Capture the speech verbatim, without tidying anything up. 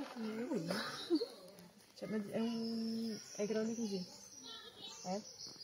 Chama de, é um. É grande cozinha. É?